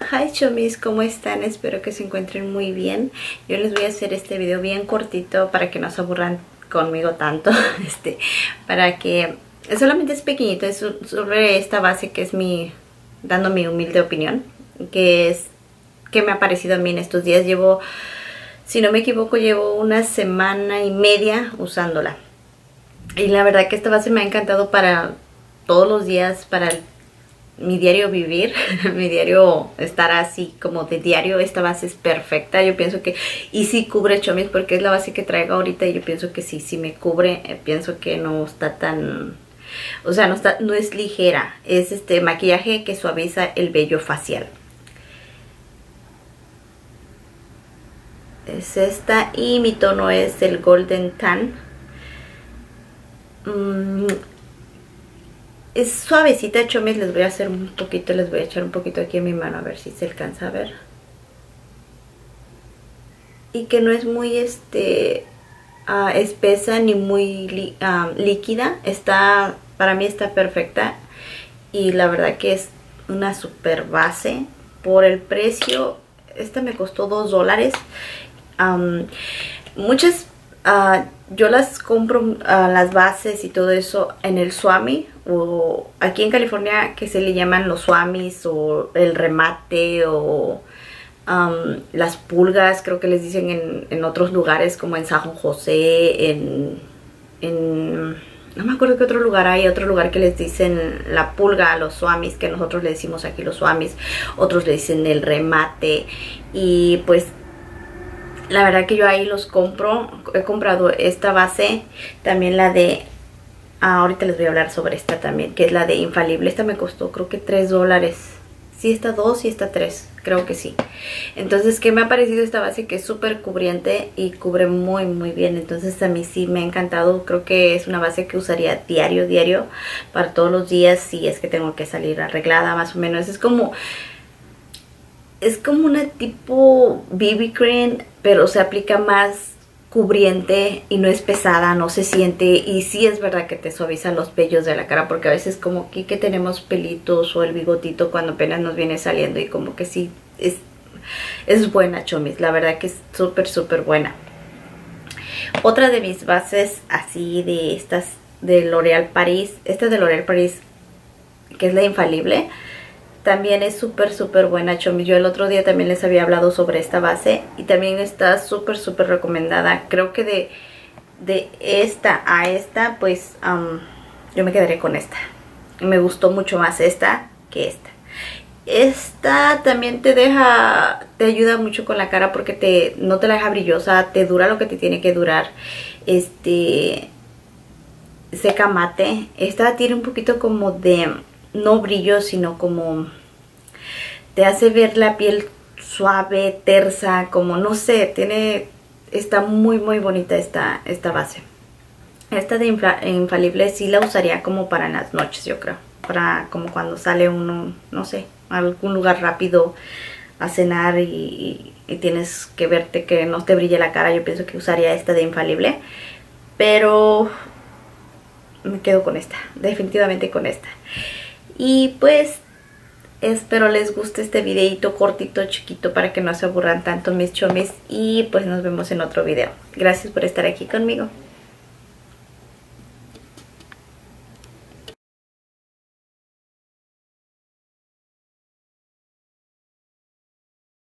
Hi chomis, ¿cómo están? Espero que se encuentren muy bien. Yo les voy a hacer este video bien cortito para que no se aburran conmigo tanto. Para que solamente es pequeñito, es sobre esta base que es dando mi humilde opinión, que me ha parecido a mí en estos días. Llevo, si no me equivoco, llevo una semana y media usándola. Y la verdad que esta base me ha encantado para todos los días, para mi diario vivir, mi diario estar así como de diario. Esta base es perfecta, yo pienso que, y sí cubre chomis porque es la base que traigo ahorita y yo pienso que sí me cubre. Pienso que no está tan, o sea, no es ligera, es maquillaje que suaviza el vello facial. Es esta y mi tono es el Golden Tan. Es suavecita, chomis. Les voy a hacer un poquito, les voy a echar un poquito aquí en mi mano a ver si se alcanza a ver. Y que no es muy espesa ni muy líquida. Para mí está perfecta. Y la verdad que es una super base. Por el precio, esta me costó $2. Muchas... yo las compro, las bases y todo eso, en el Swami, o aquí en California que se le llaman los Swamis, o el remate, o las pulgas, creo que les dicen en otros lugares como en San José, no me acuerdo qué otro lugar hay, otro lugar que les dicen la pulga a los Swamis, que nosotros le decimos aquí los Swamis, otros le dicen el remate. Y pues la verdad que yo ahí los compro. He comprado esta base, también la de... ahorita les voy a hablar sobre esta también, que es la de Infalible. Esta me costó creo que $3. Sí, está 2 y está 3, creo que sí. Entonces, ¿qué me ha parecido esta base? Que es súper cubriente y cubre muy muy bien. Entonces a mí sí me ha encantado. Creo que es una base que usaría diario, para todos los días, si es que tengo que salir arreglada más o menos. Es como una tipo BB cream, pero se aplica más cubriente y no es pesada, no se siente. Y sí es verdad que te suaviza los vellos de la cara, porque a veces como aquí que tenemos pelitos o el bigotito cuando apenas nos viene saliendo, y como que sí es buena, chomis. La verdad que es súper buena. Otra de mis bases así de estas de L'Oréal Paris, esta de L'Oréal Paris, que es la Infalible, también es súper buena, chomis. Yo el otro día también les había hablado sobre esta base y también está súper recomendada. Creo que de esta a esta, pues yo me quedaré con esta. Me gustó mucho más esta que esta. Esta también te ayuda mucho con la cara porque no te la deja brillosa, te dura lo que te tiene que durar. Seca mate. Esta tiene un poquito como de... no brillo, sino como te hace ver la piel suave, tersa, como no sé, está muy bonita esta base. Esta de Infalible sí la usaría como para las noches, yo creo, para como cuando sale uno, no sé, a algún lugar rápido a cenar y tienes que verte que no te brille la cara. Yo pienso que usaría esta de Infalible, pero me quedo con esta, definitivamente con esta. Y pues espero les guste este videito cortito, chiquito, para que no se aburran tanto mis chomis. Y pues nos vemos en otro video. Gracias por estar aquí conmigo.